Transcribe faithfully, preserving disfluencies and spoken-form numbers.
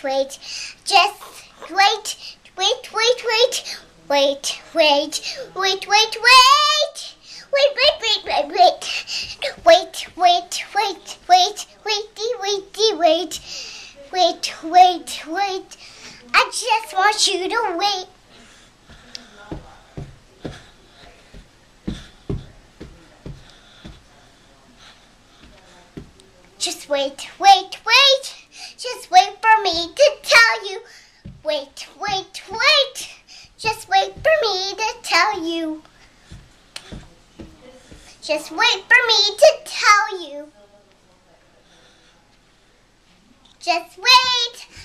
wait. Just wait, wait, wait, wait. Wait, wait, wait, wait, wait. Wait, wait, wait, wait, wait. Wait, wait, wait, wait. Waity, waity, wait. Wait, wait, wait. I just want you to wait. Just wait, wait, wait. Just wait for me to tell you. Wait, wait, wait. Just wait for me to tell you. Just wait for me to tell you. Just wait.